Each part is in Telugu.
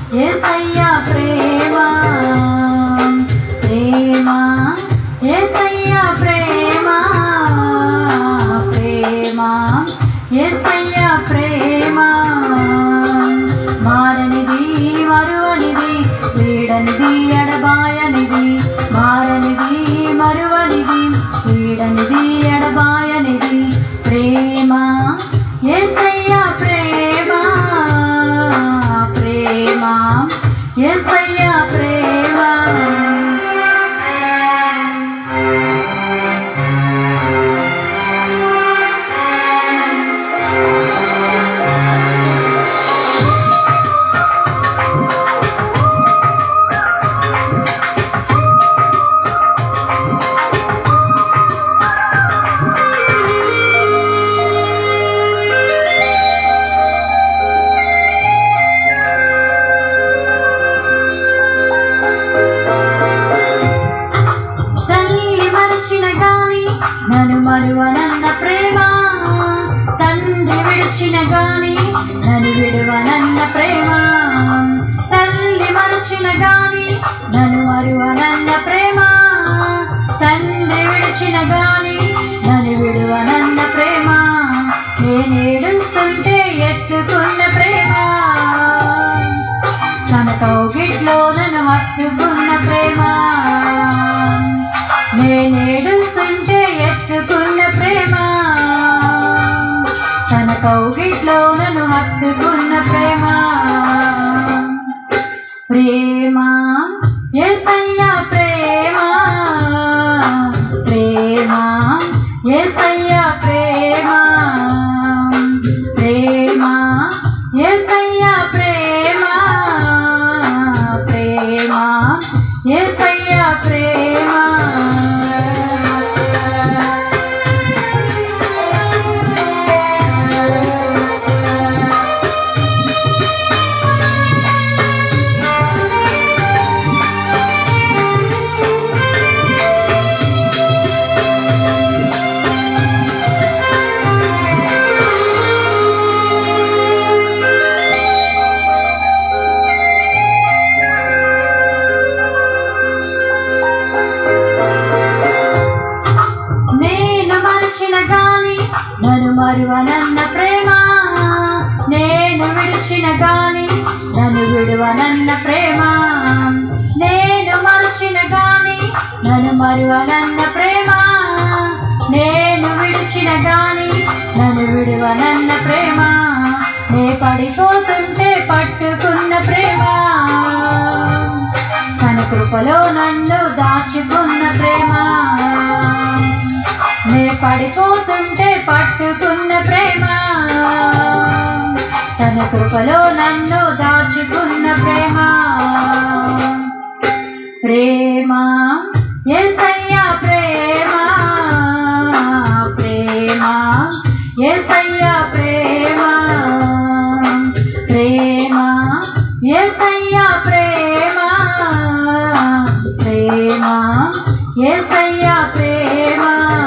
యేసయ్యా ప్రేమ ప్రేమ యేసయ్యా ప్రేమ ప్రేమ యేసయ్యా ప్రేమ మారనిది మరువనిది వీడనిది ఎడబాయనిది మారనిది మరువనిది వీడనిది ఎడబాయనిది ప్రేమ యేసయ్యా ప్రేమ ప్రేమ యేసయ్యా ప్రేమ మరువనన్న ప్రేమ తండ్రి విడిచిన గాని నన్ను విడువనన్న ప్రేమ తల్లి మరచిన గాని నన్ను మరువనన్న ప్రేమ తండ్రి విడిచిన గాని నన్ను విడువనన్న ప్రేమ నేనేడుస్తుంటే ఎత్తుకున్న ప్రేమ తన కౌగిట్లో నన్ను హత్తుకున్న ప్రేమ నేనేడుస్తుంటే ఎత్తుకున్న ప్రేమ తన కౌగిట్లో నన్ను హత్తుకున్న ప్రేమ ప్రేమ యేసయ్యా ప్రేమ ప్రేమ యేసయ్యా ప్రేమ ప్రేమ యేసయ్యా ప్రేమ ప్రేమ యేసయ్యా ప్రేమ నన్ను మరువనన్న ప్రేమ నేను విడిచిన గాని నన్ను విడువనన్న ప్రేమ నేను మరచిన గాని నన్ను మరువనన్న ప్రేమ నేను విడిచిన గాని నన్ను విడువనన్న ప్రేమ నే పడిపోతుంటే పట్టుకున్న ప్రేమ తన కృపలో నన్ను దాచుకున్న ప్రేమ నే పడిపోతుంటే పట్టుకున్న ప్రేమ తన కృపలో నన్ను దాచుకున్న ప్రేమ ప్రేమ యేసయ్యా ప్రేమ ప్రేమ యేసయ్యా ప్రేమ ప్రేమ యేసయ్యా ప్రేమ ప్రేమ యేసయ్యా ప్రేమ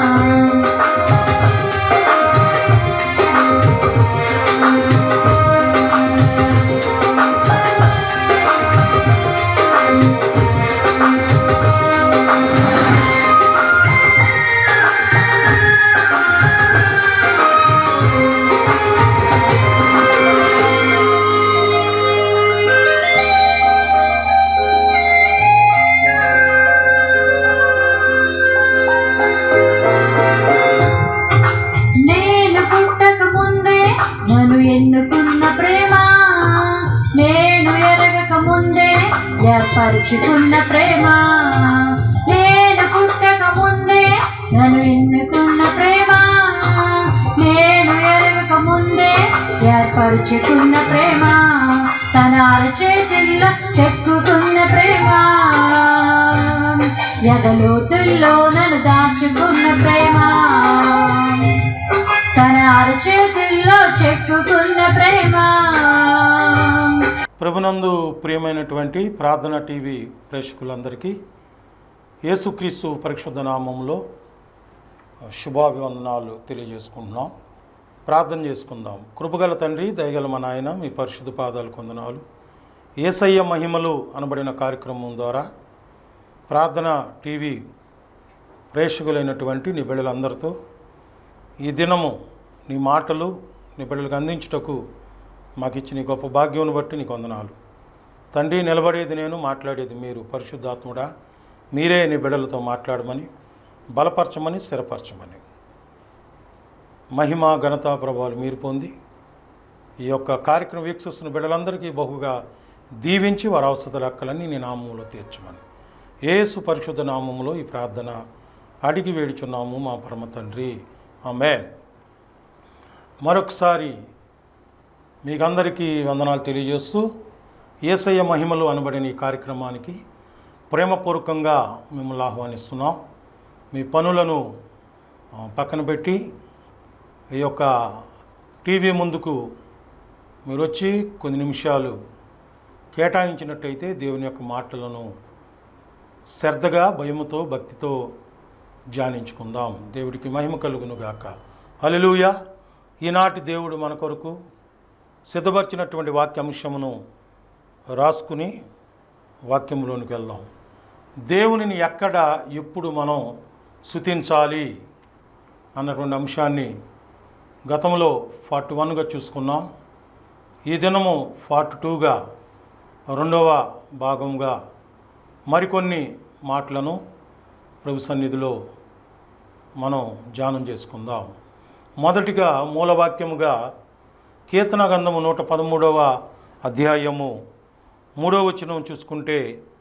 ఎన్నుకున్న ప్రేమ నేను ఎరగక ముందే ఏర్పరచుకున్న ప్రేమ నేను పుట్టక ముందే నన్ను ఎన్నుకున్న ప్రేమ నేను ఎరగక ముందే ఏర్పరచుకున్న ప్రేమ తన అరచేతుల్లో చెక్కుకున్న ప్రేమ ఎగలోతుల్లో నన్ను దాచుకున్న ప్రేమ తన అరచేతుల్లో చెక్కుకున్న ప్రేమ. ప్రభునందు ప్రియమైనటువంటి ప్రార్థన టీవీ ప్రేక్షకులందరికీ యేసుక్రీస్తు పరిశుద్ధ నామములో శుభాభివందనాలు తెలియజేసుకుంటున్నాం. ప్రార్థన చేసుకుందాం. కృపగల తండ్రి, దయగల మా నాయన, మీ పరిశుద్ధ పాదాలు కొందనాలు. యేసయ్య మహిమలు అనబడిన కార్యక్రమం ద్వారా ప్రార్థన టీవీ ప్రేక్షకులైనటువంటి నీ బిడ్డలందరితో ఈ దినము నీ మాటలు నీ బిడ్డలకు అందించుటకు మాకు ఇచ్చిన నీ గొప్ప భాగ్యం బట్టి నీకు వందనాలు తండ్రి. నిలబడేది నేను, మాట్లాడేది మీరు. పరిశుద్ధాత్ముడా, మీరే నీ బిడ్డలతో మాట్లాడమని, బలపరచమని, స్థిరపరచమని, మహిమ ఘనత ప్రభావాలు మీరు పొంది ఈ యొక్క కార్యక్రమం వీక్షిస్తున్న బిడ్డలందరికీ బహుగా దీవించి వారి అవసర లెక్కలన్నీ నీ నామములో తీర్చమని యేసు పరిశుద్ధ నామములో ఈ ప్రార్థన అడిగి వేడుచున్నాము మా పరమ తండ్రి, ఆమేన్. మరొకసారి మీకందరికీ వందనాలు తెలియజేస్తూ యేసయ్య మహిమలు అనబడిన ఈ కార్యక్రమానికి ప్రేమపూర్వకంగా మిమ్మల్ని ఆహ్వానిస్తున్నాం. మీ పనులను పక్కన పెట్టి ఈ యొక్క టీవీ ముందుకు మీరు వచ్చి కొన్ని నిమిషాలు కేటాయించినట్టయితే దేవుని యొక్క మాటలను శ్రద్ధగా, భయముతో, భక్తితో ధ్యానించుకుందాం. దేవుడికి మహిమ కలుగునుగాక. హల్లెలూయా. ఈనాటి దేవుడు మన కొరకు సిద్ధపరిచినటువంటి వాక్యాంశమును రాసుకుని వాక్యంలోనికి వెళ్దాం. దేవునిని ఎక్కడ ఎప్పుడు మనం స్తుతించాలి అన్నటువంటి అంశాన్ని గతంలో 41గా చూసుకున్నాం. ఈ దినము 42గా రెండవ భాగంగా మరికొన్ని మాటలను ప్రభు సన్నిధిలో మనం ధ్యానం చేసుకుందాం. మొదటిగా మూలవాక్యముగా కీర్తన గ్రంథము 113వ అధ్యాయము 3వ వచనం చూసుకుంటే,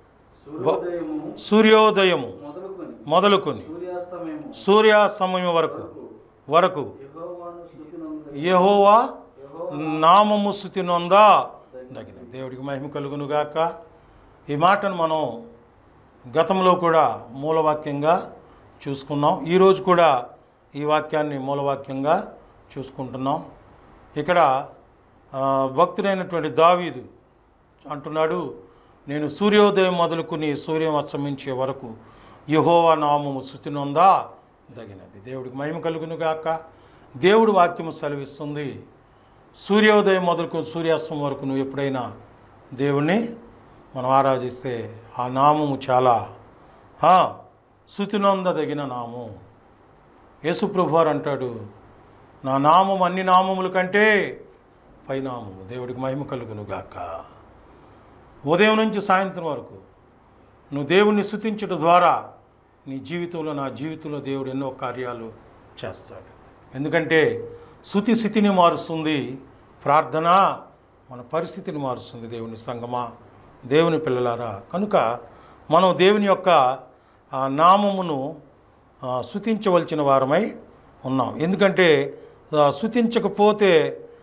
సూర్యోదయము మొదలుకొని సూర్యాస్తమయం వరకు యెహోవా నామము స్తుతి నొందా దగిన. దేవుడికి మహిమ కలుగునుగాక. ఈ మాటను మనం గతంలో కూడా మూలవాక్యంగా చూసుకున్నాం. ఈరోజు కూడా ఈ వాక్యాన్ని మూలవాక్యంగా చూసుకుంటున్నాం. ఇక్కడ భక్తుడైనటువంటి దావీదు అంటున్నాడు, నేను సూర్యోదయం మొదలుకుని సూర్యం అస్తమించే వరకు యెహోవా నామము స్తుతి నొందా దగినది. దేవుడికి మహిమ కలుగునుగాక. దేవుడు వాక్యము సెలవిస్తుంది, సూర్యోదయం మొదలుకొని సూర్యాస్తం వరకు నువ్వు ఎప్పుడైనా దేవుణ్ణి మనం ఆరాధిస్తే ఆ నామము చాలా స్తుతి నొందదగిన నామం. యేసుప్రభు వారు అంటాడు, నా నామం అన్ని నామముల కంటే పైనామము. దేవుడికి మహిమ కలుగునుగాక. ఉదయం నుంచి సాయంత్రం వరకు నువ్వు దేవుణ్ణి స్తుతించడం ద్వారా నీ జీవితంలో, నా జీవితంలో దేవుడు ఎన్నో కార్యాలు చేస్తాడు. ఎందుకంటే స్తుతి స్థితిని మారుస్తుంది, ప్రార్థన మన పరిస్థితిని మారుస్తుంది. దేవుని సంగమా, దేవుని పిల్లలారా, కనుక మనం దేవుని యొక్క నామమును స్తుతించవలసిన వారమై ఉన్నాం. ఎందుకంటే స్తుతించకపోతే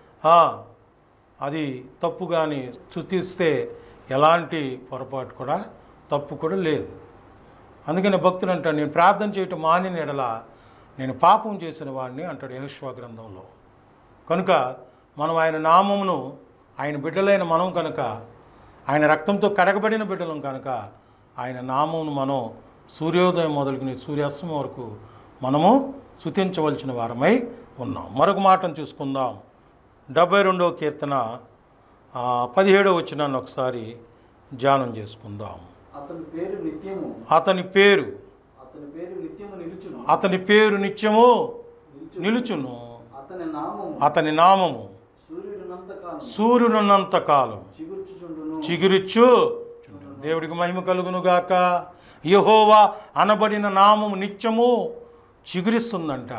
అది తప్పు. కానీ స్తుతిస్తే ఎలాంటి పొరపాటు కూడా, తప్పు కూడా లేదు. అందుకని భక్తులు అంటాడు, నేను ప్రార్థన చేయటం మానిన ఎడల నేను పాపం చేసిన వాడిని అంటాడు యెహోషువ గ్రంథంలో. కనుక మనం ఆయన నామమును, ఆయన బిడ్డలైన మనం కనుక, ఆయన రక్తంతో కడగబడిన బిడ్డలం కనుక ఆయన నామమును మనం సూర్యోదయం మొదలుకుని సూర్యాస్తం వరకు మనము స్తుతించవలసిన వారమై ఉన్నాం. మరొక మాటను చూసుకుందాం. 72వ కీర్తన 17వ వచనాన్ని ఒకసారి ధ్యానం చేసుకుందాం. అతని పేరు నిత్యము నిలుచును. అతని నామము సూర్యుడున్నంత కాలం చిగురిచ్చు. దేవుడికి మహిమ కలుగునుగాక. యెహోవా అనబడిన నామము నిత్యము చిగురిస్తుందంట.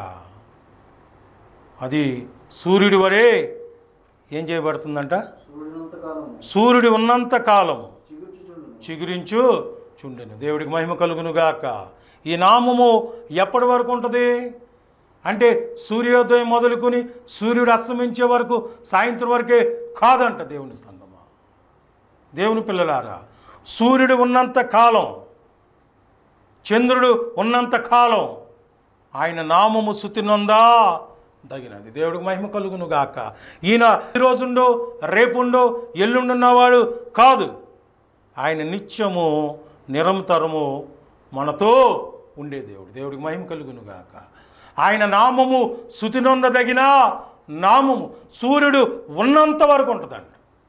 అది సూర్యుడి వరే ఏం చేయబడుతుందంట? సూర్యుడు ఉన్నంత కాలం చిగురించు చుండెను. దేవుడికి మహిమ కలుగునుగాక. ఈ నామము ఎప్పటి వరకు ఉంటుంది అంటే సూర్యోదయం మొదలుకొని సూర్యుడు అస్తమించే వరకు, సాయంత్రం వరకే కాదంట. దేవుని సంగమా, దేవుని పిల్లలారా, సూర్యుడు ఉన్నంత కాలం, చంద్రుడు ఉన్నంత కాలం ఆయన నామము స్తుతి నొందా దగినది. దేవుడికి మహిమ కలుగునుగాక. ఈయన ఈరోజుండో, రేపుండో, ఎల్లుండున్నవాడు కాదు. ఆయన నిత్యము నిరంతరము మనతో ఉండే దేవుడు. దేవుడికి మహిమ కలుగునుగాక. ఆయన నామము స్తుతి నొందదగిన నామము సూర్యుడు ఉన్నంత వరకు ఉంటుందంట.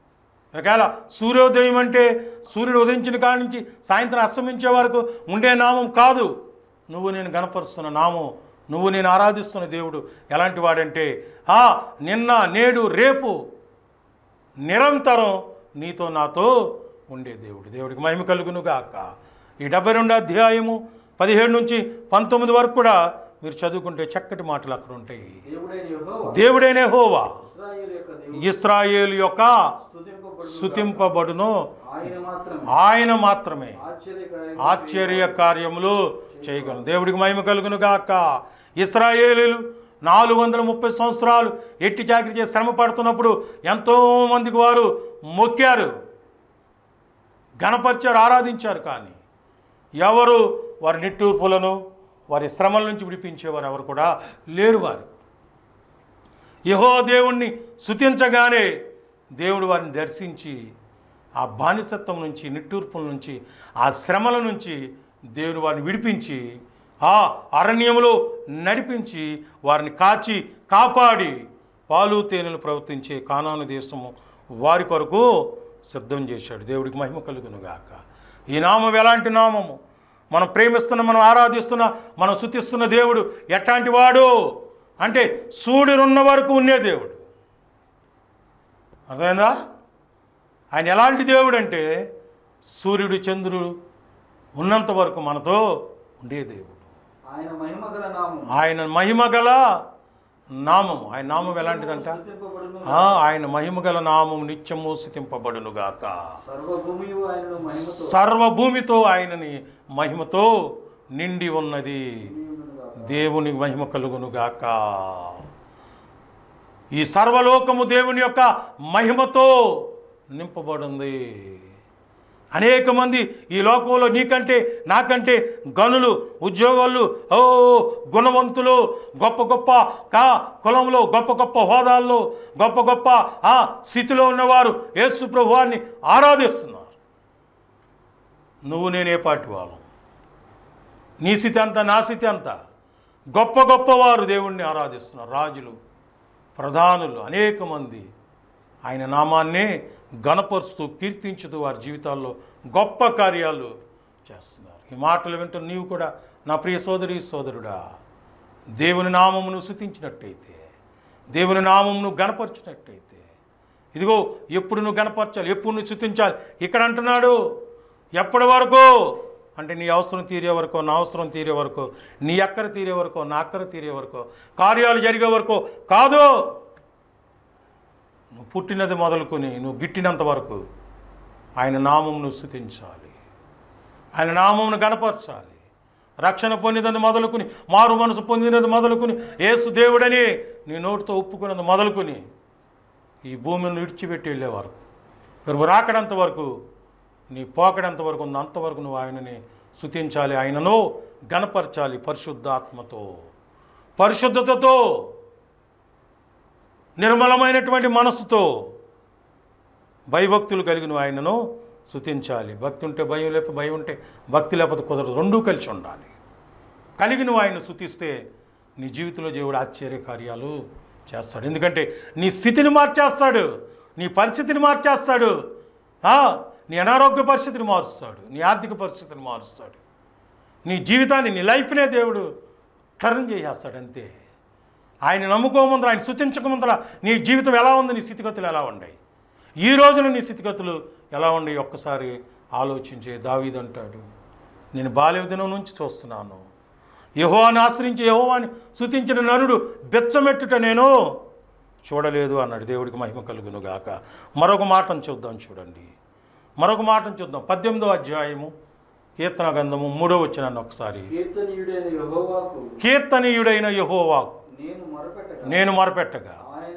ఒకవేళ సూర్యోదయం అంటే సూర్యుడు ఉదయించిన కాడి నుంచి సాయంత్రం అస్తమించే వరకు ఉండే నామం కాదు. నువ్వు నేను గణపరుస్తున్న నామం, నువ్వు నేను ఆరాధిస్తున్న దేవుడు ఎలాంటి వాడంటే నిన్న నేడు రేపు నిరంతరం నీతో నాతో ఉండే దేవుడు. దేవుడికి మహిమ కలుగును గాక. ఈ 72 అధ్యాయము 17 నుంచి 19 వరకు కూడా మీరు చదువుకుంటే చక్కటి మాటలు అక్కడ ఉంటాయి. దేవుడైన యెహోవా ఇశ్రాయేలు యొక్క స్తుతింపబడును, ఆయన మాత్రమే ఆశ్చర్య కార్యములు చేయగలరు. దేవుడికి మహిమ కలుగును గాక. ఇశ్రాయేలీలు 430 సంవత్సరాలు ఎట్టి చాకిరి చేసి శ్రమ పడుతున్నప్పుడు ఎంతోమందికి వారు మొక్కారు, గణపరిచారు, ఆరాధించారు. కానీ ఎవరు వారి నిట్టూర్పులను వారి శ్రమల నుంచి విడిపించేవారు ఎవరు కూడా లేరు. వారు యెహోవా దేవుణ్ణి స్తుతించగానే దేవుడు వారిని దర్శించి ఆ బానిసత్వం నుంచి, నిట్టూర్పుల నుంచి, ఆ శ్రమల నుంచి దేవుడు వారిని విడిపించి ఆ అరణ్యములో నడిపించి వారిని కాచి కాపాడి పాలు తేనెలు ప్రవర్తించే కానాను దేశము వారి కొరకు సిద్ధం చేశాడు. దేవుడికి మహిమ కలుగును గాక. ఈ నామం ఎలాంటి నామము? మనం ప్రేమిస్తున్న, మనం ఆరాధిస్తున్న, మనం స్తుతిస్తున్న దేవుడు ఎట్లాంటి వాడు అంటే సూర్యుడున్న వరకు ఉండే దేవుడు. అర్థమైందా? ఆయన ఎలాంటి దేవుడు అంటే సూర్యుడు చంద్రుడు ఉన్నంత వరకు మనతో ఉండే దేవుడు. ఆయన మహిమగల నామము. ఆయన నామం ఎలాంటిదంట? ఆయన మహిమగల నామము నిత్యము స్తుతింపబడునుగాక. సర్వభూమితో ఆయనని మహిమతో నిండి ఉన్నది. దేవుని మహిమ కలుగునుగాక. ఈ సర్వలోకము దేవుని యొక్క మహిమతో నింపబడింది. అనేక మంది ఈ లోకంలో నీకంటే నాకంటే గనులు, ఉద్యోగాలు, గుణవంతులు, గొప్ప గొప్ప కులంలో, గొప్ప గొప్ప హోదాల్లో, గొప్ప గొప్ప స్థితిలో ఉన్నవారు యేసు ప్రభువాన్ని ఆరాధిస్తున్నారు. నువ్వు నేనే పాటి వాళ్ళం. నీ స్థితి అంతా, నా స్థితి అంతా. గొప్ప గొప్పవారు దేవుణ్ణి ఆరాధిస్తున్నారు. రాజులు, ప్రధానులు, అనేక మంది ఆయన నామాన్ని గణపరుస్తూ కీర్తించుతూ వారి జీవితాల్లో గొప్ప కార్యాలు చేస్తున్నారు. ఈ మాటలు వింటూ నీవు కూడా నా ప్రియ సోదరి సోదరుడా, దేవుని నామమును స్తుతించినట్టయితే, దేవుని నామమును గణపరిచినట్టయితే, ఇదిగో ఎప్పుడు నువ్వు గణపరచాలి, ఎప్పుడు నువ్వు స్తుతించాలి. ఇక్కడ అంటున్నాడు ఎప్పటి వరకు అంటే నీ అవసరం తీరే వరకు, నా అవసరం తీరే వరకు, నీ అక్కర తీరే వరకు, నా అక్కర తీరే వరకు, కార్యాలు జరిగే వరకు కాదు. నువ్వు పుట్టినది మొదలుకొని నువ్వు గిట్టినంత వరకు ఆయన నామమును స్తుతించాలి, ఆయన నామమును గణపరచాలి. రక్షణ పొందినది మొదలుకొని, మారు మనసు పొందినది మొదలుకొని, యేసు దేవుడని నీ నోటితో ఒప్పుకున్నది మొదలుకొని ఈ భూమిని విడిచిపెట్టి వెళ్ళే వరకు, నువ్వు రాకడంత వరకు, నీ పోకడంత వరకు ఉంది, అంతవరకు నువ్వు ఆయనని స్తుతించాలి, ఆయనను గణపరచాలి. పరిశుద్ధాత్మతో, పరిశుద్ధతతో, నిర్మలమైనటువంటి మనసుతో, భయభక్తులు కలిగిన ఆయనను స్తుతించాలి. భక్తి ఉంటే భయం, లేకపోతే భయం ఉంటే భక్తి లేకపోతే కుదరదు. రెండూ కలిసి ఉండాలి. కలిగి నువ్వు ఆయన్ని స్తుతిస్తే నీ జీవితంలో దేవుడు ఆశ్చర్య కార్యాలు చేస్తాడు. ఎందుకంటే నీ స్థితిని మార్చేస్తాడు, నీ పరిస్థితిని మార్చేస్తాడు, నీ అనారోగ్య పరిస్థితిని మారుస్తాడు, నీ ఆర్థిక పరిస్థితిని మారుస్తాడు, నీ జీవితాన్ని, నీ లైఫ్నే దేవుడు టర్న్ చేసేస్తాడు. అంతే. ఆయన నమ్ముకోముందర, ఆయన స్తుతించకముందర నీ జీవితం ఎలా ఉంది, నీ స్థితిగతులు ఎలా ఉన్నాయి, ఈ రోజున నీ స్థితిగతులు ఎలా ఉన్నాయి ఒక్కసారి ఆలోచించే. దావీదు అంటాడు, నేను బాల్య దినం నుంచి చూస్తున్నాను, యెహోవాను ఆశ్రయించి యెహోవాని స్తుతించిన నరుడు బెచ్చమెట్టుట నేను చూడలేదు అన్నాడు. దేవుడికి మహిమ కలుగును గాక. మరొక మాటను చూద్దాం. చూడండి, మరొక మాటను చూద్దాం. 18వ అధ్యాయము కీర్తన గ్రంథము 3వ వచనాన్ని ఒకసారి. కీర్తనీయుడైన యెహోవాకు నేను మొరపెట్టగా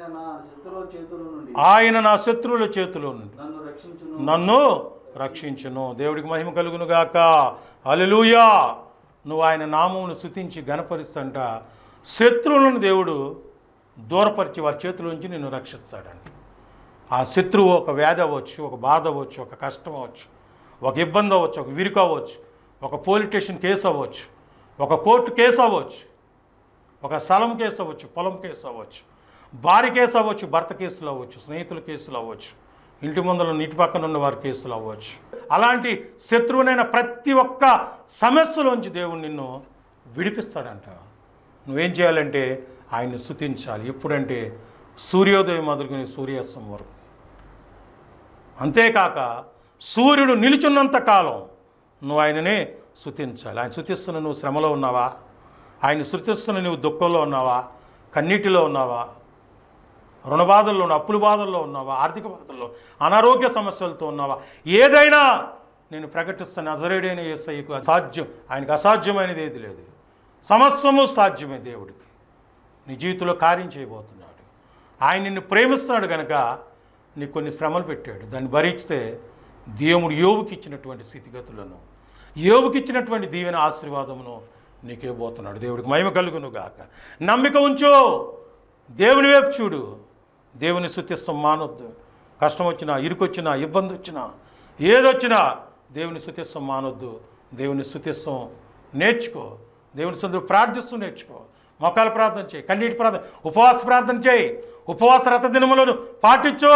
ఆయన నా శత్రువుల చేతిలో నుండి నన్ను రక్షించును. దేవుడికి మహిమ కలుగును గాక. హల్లెలూయా. నువ్వు ఆయన నామమును స్తుతించి గణపరిస్తంట శత్రువులను దేవుడు దూరపరిచి వారి చేతిలోంచి నిన్ను రక్షిస్తాడండి. ఆ శత్రువు ఒక వ్యాధి అవ్వచ్చు, ఒక బాధ అవ్వచ్చు, ఒక కష్టం అవ్వచ్చు, ఒక ఇబ్బంది అవ్వచ్చు, ఒక విరుకు అవ్వచ్చు, ఒక పోలీస్ స్టేషన్ కేసు అవ్వచ్చు, ఒక కోర్టు కేసు అవ్వచ్చు, ఒక స్థలం కేసు అవ్వచ్చు, పొలం కేసు అవ్వచ్చు, భార్య కేసు అవ్వచ్చు, భర్త కేసులు అవ్వచ్చు, స్నేహితుల కేసులు అవ్వచ్చు, ఇంటి ముందర నీటి పక్కన ఉన్న వారి కేసులు అవ్వచ్చు. అలాంటి శత్రువునైన ప్రతి ఒక్క సమస్యలోంచి దేవుడు నిన్ను విడిపిస్తాడంట. నువ్వేం చేయాలంటే ఆయన్ని స్తుతించాలి. ఎప్పుడంటే సూర్యోదయం మొదలుకొని సూర్యాస్తం వరకు. అంతేకాక సూర్యుడు నిలుచున్నంత కాలం నువ్వు ఆయననే స్తుతించాలి. ఆయన స్తుతిస్తున్న నువ్వు శ్రమలో ఉన్నావా? ఆయన స్తుతిస్తున్న నువ్వు దుఃఖంలో ఉన్నావా? కన్నీటిలో ఉన్నావా? రుణ బాధల్లో ఉన్నావా? అప్పుల బాధల్లో ఉన్నావా? ఆర్థిక బాధల్లో, అనారోగ్య సమస్యలతో ఉన్నావా? ఏదైనా నేను ప్రకటిస్తున్న నజరేయుడైన యేసయ్యకు అసాధ్యం, ఆయనకు అసాధ్యమైనది ఏది లేదు. సమస్తము సాధ్యమే దేవుడికి. నీ జీవితంలో కార్యం చేయబోతున్నాడు. ఆయన నిన్ను ప్రేమిస్తున్నాడు కనుక నీకు కొన్ని శ్రమలు పెట్టాడు. దాన్ని భరిస్తే దేవుడు యోబుకి ఇచ్చినటువంటి స్థితిగతులను, యోబుకి ఇచ్చినటువంటి దీవెన ఆశీర్వాదమును నీకే పోతున్నాడు. దేవుడికి మహిమ కలుగును గాక. నమ్మిక ఉంచు, దేవుని వైపు చూడు. దేవుని స్తుతిస్తాం మానొద్దు. కష్టం వచ్చినా, ఇరుకొచ్చినా, ఇబ్బంది వచ్చినా, ఏదొచ్చినా దేవుని స్తుతిస్తాం మానొద్దు. దేవుని స్తుతిస్తాం నేర్చుకో. దేవుని సందులో ప్రార్థిస్తూ నేర్చుకో. మొక్కల ప్రార్థన చేయి, కన్నీటి ప్రార్థన, ఉపవాస ప్రార్థన చేయి, ఉపవాస రత దినములను పాటించు.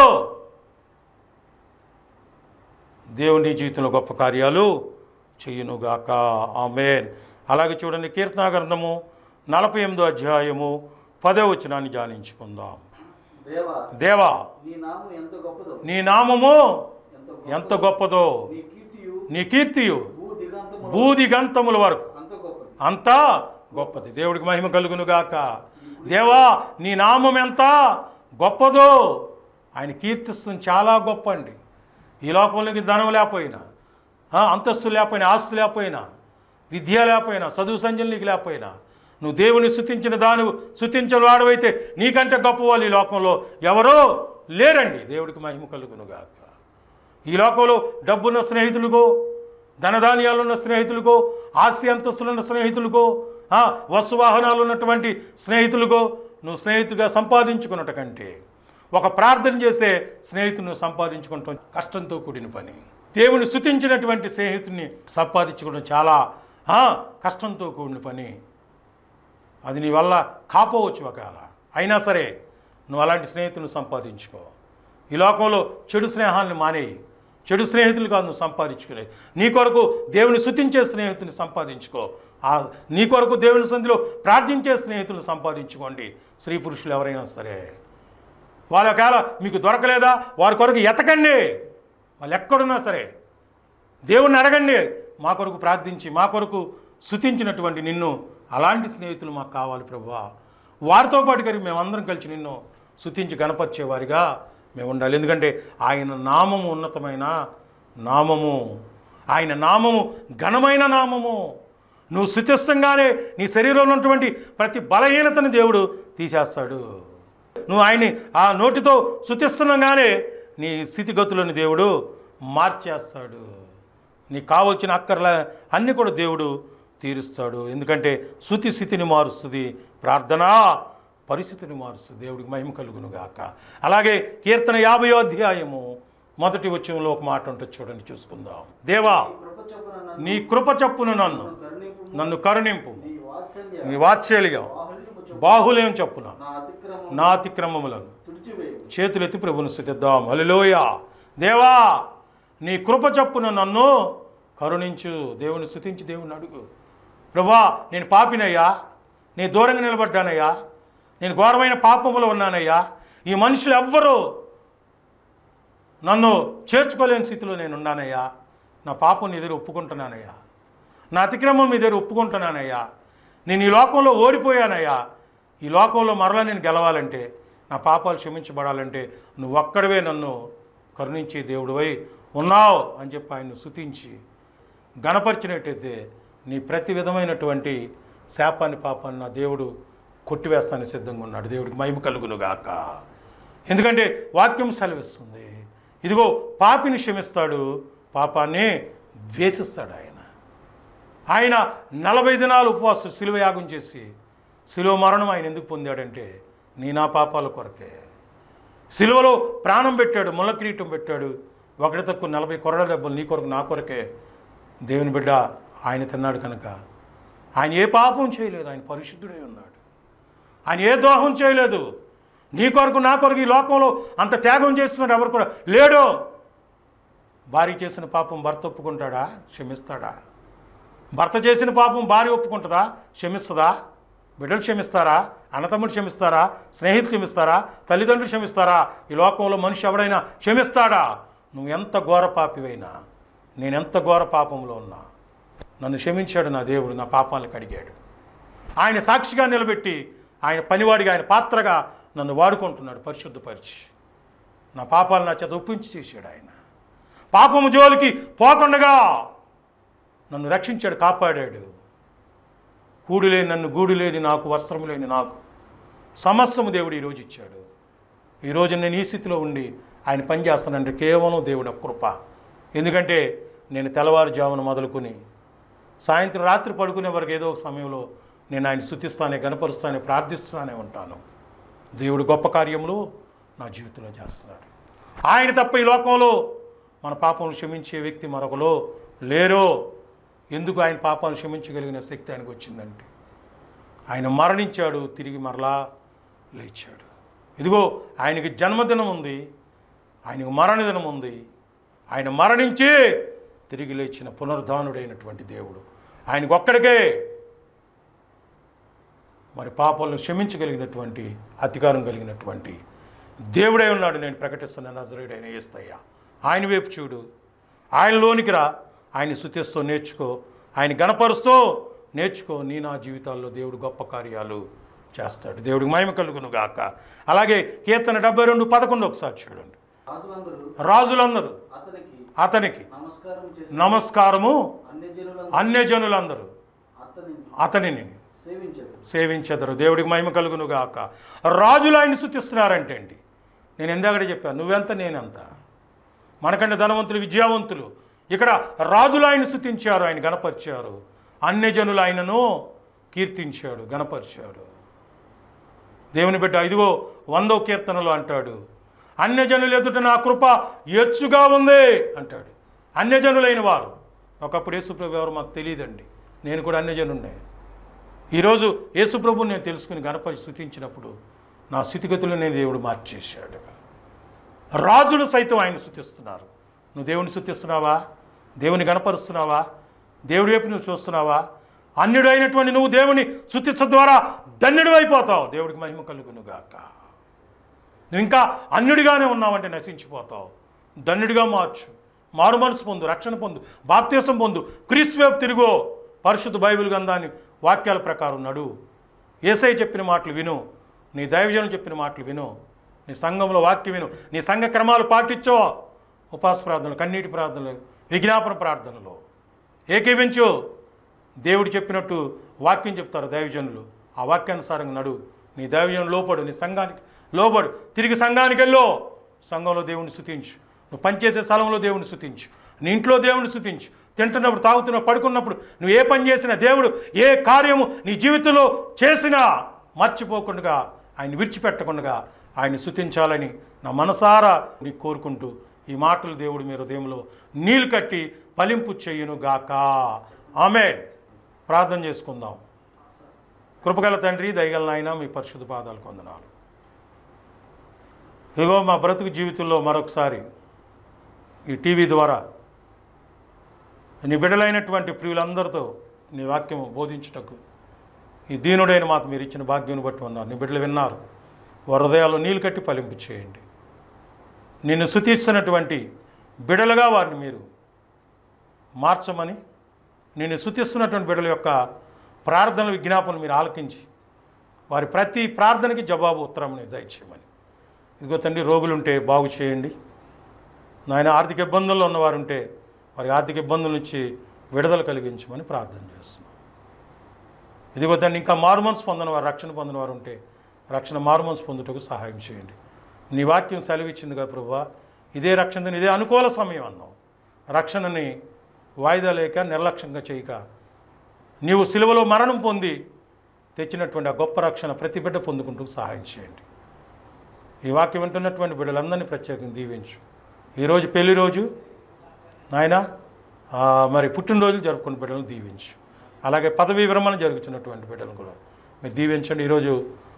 దేవుని జీవితంలో గొప్ప కార్యాలు చెయ్యునుగాక. ఆమేన్. అలాగే చూడండి, కీర్తన గ్రంథము 48వ అధ్యాయము 10వ వచనాన్ని ధ్యానించుకుందాం. దేవా, నీ నామము ఎంత గొప్పదో, నీ కీర్తియు భూదిగంతముల వరకు అంతా గొప్పది. దేవుడికి మహిమ కలుగునుగాక. దేవా, నీ నామం ఎంత గొప్పదో. ఆయన కీర్తిస్తుంది చాలా గొప్ప అండి. ఈ లోకంలోకి ధనం లేకపోయినా, అంతస్తు లేకపోయినా, ఆస్తి లేకపోయినా, విద్య లేకపోయినా, చదువు సంజలు నీకు లేకపోయినా, నువ్వు దేవుని స్తుతించిన దాని స్తుతించిన వాడవైతే నీకంటే గొప్ప వాళ్ళు ఈ లోకంలో ఎవరో లేరండి. దేవుడికి మహిమ కలుగునుగాక. ఈ లోకంలో డబ్బున్న స్నేహితులుగో, ధనధాన్యాలున్న స్నేహితులుగో, ఆస్తి అంతస్తులున్న స్నేహితులుగో, వస్తువాహనాలు ఉన్నటువంటి స్నేహితులుగో నువ్వు స్నేహితుగా సంపాదించుకున్నట కంటే ఒక ప్రార్థన చేసే స్నేహితుని సంపాదించుకుంటాం కష్టంతో కూడిన పని. దేవుని స్తుతించినటువంటి స్నేహితుడిని సంపాదించుకోవడం చాలా కష్టంతో కూడిన పని. అది నీ వల్ల కాపోవచ్చు ఒకవేళ. అయినా సరే నువ్వు అలాంటి స్నేహితులను సంపాదించుకో. ఈ లోకంలో చెడు స్నేహాలను మానేయి. చెడు స్నేహితులు కాదు నువ్వు సంపాదించుకునే. నీ కొరకు దేవుని స్తుతించే స్నేహితుని సంపాదించుకో. నీ కొరకు దేవుని సంధిలో ప్రార్థించే స్నేహితులు సంపాదించుకోండి. స్త్రీ పురుషులు ఎవరైనా సరే. వాళ్ళ ఒకవేళ మీకు దొరకలేదా, వారి కొరకు ఎతకండి. వాళ్ళు ఎక్కడున్నా సరే దేవుణ్ణి అడగండి. మా కొరకు ప్రార్థించి మా కొరకు స్తుతించినటువంటి నిన్ను అలాంటి స్నేహితులు మాకు కావాలి ప్రభువా. వారితో పాటు కలిగి మేమందరం కలిసి నిన్ను స్తుతించి గణపరిచేవారిగా మేము ఉండాలి. ఎందుకంటే ఆయన నామము ఉన్నతమైన నామము, ఆయన నామము ఘనమైన నామము. నువ్వు స్తుతిస్తుండగానే నీ శరీరంలో ఉన్నటువంటి ప్రతి బలహీనతని దేవుడు తీసేస్తాడు. నువ్వు ఆయన్ని ఆ నోటితో స్తుతిస్తుండగానే నీ స్థితిగతులను దేవుడు మార్చేస్తాడు. నీకు కావలసిన అక్కర్ల అన్నీ కూడా దేవుడు తీరుస్తాడు. ఎందుకంటే స్తుతి స్థితిని మారుస్తుంది, ప్రార్థన పరిస్థితిని మారుస్తుంది. దేవుడికి మహిమ కలుగునుగాక. అలాగే కీర్తన 50వ అధ్యాయము 1వ వచనంలో ఒక మాట ఉంటుంది చూడండి, చూసుకుందాం. దేవా, నీ కృప చొప్పున నన్ను కరుణింపు, నీ వాత్సల్యం బాహుల్యం చొప్పున నా అతిక్రమములను చేతులెత్తి ప్రభువును స్తుతిద్దాం. హల్లెలూయా. దేవా, నీ కృప చొప్పున నన్ను కరుణించు. దేవుని స్తుతించి దేవుని అడుగు. ప్రభువా, నేను పాపినయ్యా, నేను దూరంగా నిలబడ్డానయ్యా, నేను ఘోరమైన పాపములో ఉన్నానయ్యా, ఈ మనుషులు ఎవ్వరూ నన్ను చేర్చుకోలేని స్థితిలో నేను ఉన్నానయ్యా. నా పాపం నీ దగ్గర ఒప్పుకుంటున్నానయ్యా, నా అతిక్రమం మీ దగ్గర ఒప్పుకుంటున్నానయ్యా. నేను ఈ లోకంలో ఓడిపోయానయ్యా. ఈ లోకంలో మరలా నేను గెలవాలంటే, నా పాపాలు క్షమించబడాలంటే నువ్వు ఒక్కడివే నన్ను కరుణించే దేవుడివై ఉన్నావు అని చెప్పి ఆయన్ను స్తుతించి గణపరిచినట్టయితే నీ ప్రతి విధమైనటువంటి శాపాన్ని పాపాన్ని నా దేవుడు కొట్టివేస్తానికి సిద్ధంగా ఉన్నాడు. దేవుడికి మహిమ కలుగునుగాక. ఎందుకంటే వాక్యం సెలవిస్తుంది, ఇదిగో పాపిని క్షమిస్తాడు, పాపాన్ని ద్వేషిస్తాడు. ఆయన 40 దినాలు ఉపవాసం శిలువ యాగం చేసి శిలువ మరణం ఆయన ఎందుకు పొందాడంటే నా పాపాల కొరకే. శిలువలో ప్రాణం పెట్టాడు, ముళ్ళ కిరీటం పెట్టాడు, ఒకటి తక్కువ 40 కొరడ దెబ్బలు నీ కొరకు నా కొరకే దేవుని బిడ్డ ఆయన తిన్నాడు కనుక. ఆయన ఏ పాపం చేయలేదు, ఆయన పరిశుద్ధుడై ఉన్నాడు. ఆయన ఏ ద్రోహం చేయలేదు. నీ కొరకు నా కొరకు ఈ లోకంలో అంత త్యాగం చేస్తున్నారు ఎవరు కూడా లేడు. భార్య చేసిన పాపం భర్త ఒప్పుకుంటాడా? క్షమిస్తాడా? భర్త చేసిన పాపం భార్య ఒప్పుకుంటుందా? క్షమిస్తుందా? బిడ్డలు క్షమిస్తారా? అన్నతమ్ముడు క్షమిస్తారా? స్నేహితులు క్షమిస్తారా? తల్లిదండ్రులు క్షమిస్తారా? ఈ లోకంలో మనిషి ఎవడైనా క్షమిస్తాడా? నువ్వు ఎంత ఘోర పాపివైనా, నేనెంత ఘోర పాపంలో ఉన్నా నన్ను క్షమించాడు నా దేవుడు, నా పాపాలను కడిగాడు. ఆయన సాక్షిగా నిలబెట్టి ఆయన పనివాడిగా, ఆయన పాత్రగా నన్ను వాడుకుంటున్నాడు, పరిశుద్ధపరిచి నా పాపాలు నా చేత ఒప్పించి చేశాడు. ఆయన పాపము జోలికి పోకుండగా నన్ను రక్షించాడు, కాపాడాడు. కూడు లేని నన్ను, గూడు లేని నాకు, వస్త్రం లేని నాకు సమస్తము దేవుడు ఈరోజు ఇచ్చాడు. ఈరోజు నేను ఈ స్థితిలో ఉండి ఆయన పని చేస్తానంటే కేవలం దేవుడి కృప. ఎందుకంటే నేను తెల్లవారుజామున మొదలుకొని సాయంత్రం రాత్రి పడుకునే వరకు ఏదో ఒక సమయంలో నేను ఆయన స్తుతిస్తానే, గణపరుస్తానే, ప్రార్థిస్తానే ఉంటాను. దేవుడు గొప్ప కార్యములు నా జీవితంలో చేస్తున్నాడు. ఆయన తప్ప ఈ లోకంలో మన పాపములు క్షమించే వ్యక్తి మరొకలో లేరో. ఎందుకు ఆయన పాపాలను క్షమించగలిగిన శక్తి ఆయనకు వచ్చిందంటే ఆయన మరణించాడు, తిరిగి మరలా లేచాడు. ఇదిగో ఆయనకి జన్మదినం ఉంది, ఆయనకు మరణదినం ఉంది. ఆయన మరణించి తిరిగి లేచిన పునరుద్ధానుడైనటువంటి దేవుడు. ఆయనకు ఒక్కడికే మరి పాపాలను క్షమించగలిగినటువంటి అధికారం కలిగినటువంటి దేవుడై ఉన్నాడు. నేను ప్రకటిస్తున్న నజరేయుడైన యేసయ్య. ఆయన వైపు చూడు, ఆయనలోనికి రా, ఆయన స్తుతిస్తూ నేర్చుకో, ఆయన గణపరుస్తూ నేర్చుకో. నా జీవితాల్లో దేవుడు గొప్ప కార్యాలు చేస్తాడు. దేవుడికి మహిమ కలుగును గాక. అలాగే కీర్తన 72:11 ఒకసారి చూడండి. రాజులందరూ అతనికి నమస్కారము, అన్యజనులందరూ అతనిని సేవించెదరు. దేవుడికి మహిమ కలుగును గాక. రాజులు ఆయన స్తుతిస్తున్నారంటే అండి, నేను ఎందాకడే చెప్పాను, నువ్వెంత నేనెంత, మనకంటే ధనవంతులు, విద్యావంతులు. ఇక్కడ రాజులు ఆయన స్తుతించారు, ఆయన గణపరిచారు. అన్యజనులు ఆయనను కీర్తించాడు, గణపరిచాడు. దేవుని బిడ్డ ఇదిగో 100వ కీర్తనలో అంటాడు, అన్యజనులు ఎదుట నా కృప ఎచ్చుగా ఉంది అంటాడు. అన్యజనులైన వారు, ఒకప్పుడు యేసుప్రభు ఎవరు మాకు తెలియదండి, నేను కూడా అన్యజనున్నే. ఈరోజు యేసుప్రభుని నేను తెలుసుకుని గణపతి స్తుతించినప్పుడు నా స్థితిగతులు నేను దేవుడు మార్చేశాడు. రాజులు సైతం ఆయన స్తుతిస్తున్నారు. నువ్వు దేవుని స్తుతిస్తున్నావా? దేవుని గణపరుస్తున్నావా? దేవుడి వైపు నువ్వు చూస్తున్నావా? అన్యుడు అయినటువంటి నువ్వు దేవుని స్తుతించడం ద్వారా ధన్యుడు అయిపోతావు. దేవుడికి మహిమ కలుగును గాక. నువ్వు ఇంకా అన్యుడిగానే ఉన్నావంటే నశించిపోతావు. ధన్యుడిగా మార్చు, మారు మనసు పొందు, రక్షణ పొందు, బాప్తీసం పొందు, క్రీస్తు వైపు తిరుగో. పరిశుద్ధ బైబిల్ గ్రంథాన్ని వాక్యాల ప్రకారం నడు. యేసయ్య చెప్పిన మాటలు విను, నీ దైవజనులు చెప్పిన మాటలు విను, నీ సంఘంలో వాక్యం విను, నీ సంఘ క్రమాలు పాటించో. ఉపాస ప్రార్థనలు, కన్నీటి ప్రార్థనలు, విజ్ఞాపన ప్రార్థనలు ఏకీవించు. దేవుడు చెప్పినట్టు వాక్యం చెప్తారు దైవజనులు, ఆ వాక్యానుసారంగా నడు. నీ దైవజనులు లోపడు, నీ సంఘానికి లోబడు, తిరిగి సంఘానికి వెళ్ళు. సంఘంలో దేవుని స్తుతించు, నువ్వు పనిచేసే స్థలంలో దేవుని స్తుతించు, నీ ఇంట్లో దేవుని స్తుతించు, తింటున్నప్పుడు, తాగుతున్నప్పుడు, పడుకున్నప్పుడు, నువ్వు ఏ పని చేసినా, దేవుడు ఏ కార్యము నీ జీవితంలో చేసినా మర్చిపోకుండా, ఆయన విడిచిపెట్టకుండా ఆయన స్తుతించాలని నా మనసారా నీకు కోరుకుంటూ ఈ మాటలు దేవుడు మీ హృదయంలో నీళ్ళు కట్టి ఫలింపు చెయ్యును గాక. ఆమేన్. ప్రార్థన చేసుకుందాం. కృపగల తండ్రి, దయగల నాయన, మీ పరిశుద్ధ పాదాలకు వందనాలు. ఇదిగో మా బ్రతుకు జీవితంలో మరొకసారి ఈ టీవీ ద్వారా నీ బిడ్డలైనటువంటి ప్రియులందరితో నీ వాక్యం బోధించుటకు ఈ దీనుడైన మాకు మీరు ఇచ్చిన భాగ్యం బట్టి ఉన్నారు. నీ బిడ్డలు విన్నారు, వారి హృదయాల్లో నీళ్ళు కట్టి ఫలింపు చేయండి. నిన్ను స్తుతిస్తున్నటువంటి బిడ్డలుగా వారిని మీరు మార్చమని, నిన్ను స్తుతిస్తున్నటువంటి బిడ్డల యొక్క ప్రార్థన విజ్ఞాపనలు మీరు ఆలకించి వారి ప్రతి ప్రార్థనకి జవాబు ఉత్తరం దయచేయమని. ఇదిగో తండ్రి, రోగులుంటే బాగు చేయండి నాయన. ఆర్థిక ఇబ్బందుల్లో ఉన్నవారు ఉంటే వారి ఆర్థిక ఇబ్బందుల నుంచి విడుదల కలిగించమని ప్రార్థన చేస్తున్నాం. ఇదిగో తండ్రి, ఇంకా మారుమనసు పొందిన వారు, రక్షణ పొందిన వారు ఉంటే రక్షణ మారుమనసు పొందుటకు సహాయం చేయండి. నీ వాక్యం సెలవిచ్చిందిగా ప్రభువా, ఇదే రక్షణ, ఇదే అనుకూల సమయం అన్నావు. రక్షణని వాయిదా లేక నిర్లక్ష్యంగా చేయక నీవు సిలువలో మరణం పొంది తెచ్చినటువంటి ఆ గొప్ప రక్షణ ప్రతి బిడ్డ పొందుకుంటూ సహాయం చేయండి. ఈ వాక్యం వింటున్నటువంటి బిడ్డలందరినీ ప్రత్యేకంగా దీవించు. ఈరోజు పెళ్లి రోజు నాయన, మరి పుట్టినరోజులు జరుపుకున్న బిడ్డలను దీవించు. అలాగే పదవీ విరమణ జరుగుతున్నటువంటి బిడ్డలను కూడా మీరు దీవించండి. ఈరోజు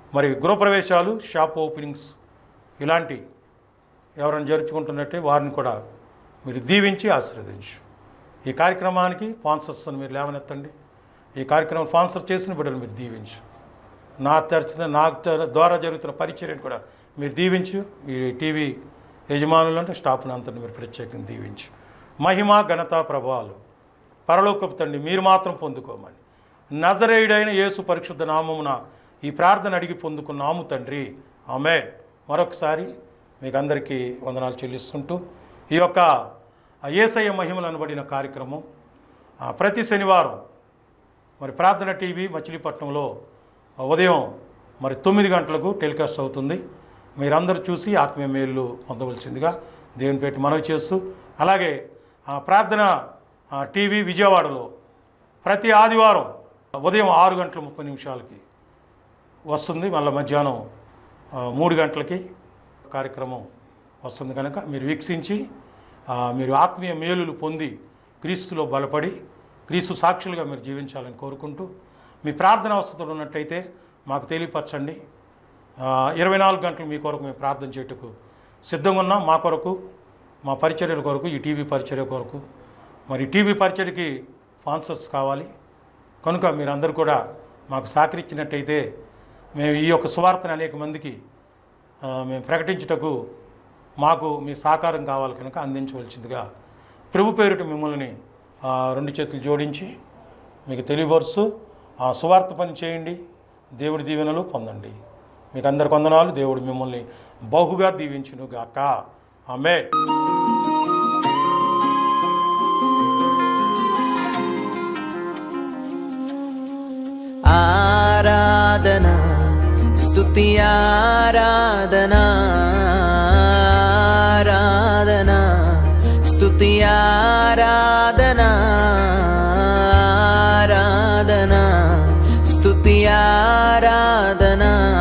మరి గృహప్రవేశాలు, షాప్ ఓపెనింగ్స్ ఇలాంటి ఎవరైనా జరుపుకుంటున్నట్టే వారిని కూడా మీరు దీవించి ఆశీర్వదించు. ఈ కార్యక్రమానికి స్పాన్సర్స్ని మీరు లేవనెత్తండి. ఈ కార్యక్రమం స్పాన్సర్ చేసిన బిడ్డలు మీరు దీవించు. నా ద్వారా జరుగుతున్న పరిచర్యను కూడా మీరు దీవించు. ఈ టీవీ యజమానులు అంటే స్టాఫ్ని అంతని మీరు ప్రత్యేకంగా దీవించు. మహిమ, ఘనత, ప్రభావాలు పరలోకపు తండ్రి మీరు మాత్రం పొందుకోమని నజరేయుడైన యేసు పరిశుద్ధ నామమున ఈ ప్రార్థన అడిగి పొందుకున్నాము తండ్రి, ఆమేన్. మరొకసారి మీకు అందరికీ వందనాలు చెల్లిస్తుంటూ ఈ యొక్క యేసయ్య మహిమలు అనబడిన కార్యక్రమం ప్రతి శనివారం మరి ప్రార్థన టీవీ మచిలీపట్నంలో ఉదయం మరి 9 గంటలకు టెలికాస్ట్ అవుతుంది. మీరందరూ చూసి ఆత్మీయ మేలు పొందవలసిందిగా దేవుని పేట మనవి చేస్తూ, అలాగే ప్రార్థన టీవీ విజయవాడలో ప్రతి ఆదివారం ఉదయం 6:30 వస్తుంది. మళ్ళీ మధ్యాహ్నం 3 గంటలకి కార్యక్రమం వస్తుంది కనుక మీరు వీక్షించి మీరు ఆత్మీయ మేలులు పొంది క్రీస్తులో బలపడి క్రీస్తు సాక్షులుగా మీరు జీవించాలని కోరుకుంటూ, మీ ప్రార్థన అవసరం ఉన్నట్టయితే మాకు తెలియపరచండి. 24 గంటలు మీ కొరకు మేము ప్రార్థన చేయటకు సిద్ధంగా ఉన్నాం. మా కొరకు, మా పరిచర్యల కొరకు, ఈ టీవీ పరిచర్య కొరకు, మరి టీవీ పరిచర్యకి స్పాన్సర్స్ కావాలి కనుక మీరందరూ కూడా మాకు సహకరించినట్టయితే మేము ఈ యొక్క సువార్తను అనేక మందికి మేము ప్రకటించుటకు మాకు మీ సహకారం కావాలి కనుక అందించవలసిందిగా ప్రభు పేరిట మిమ్మల్ని 2 చేతులు జోడించి మీకు తెలియపరుస్తూ సువార్త పని చేయండి, దేవుడి దీవెనలు పొందండి. మీకు అందరికి వందనాలు. దేవుడు మిమ్మల్ని బహుగా దీవించును గాక. ఆమేన్. ఆరాధనా స్తుతి ఆరాధనా ఆరాధనా స్తుతి ఆరాధనా ఆరాధనా స్తుతి ఆరాధనా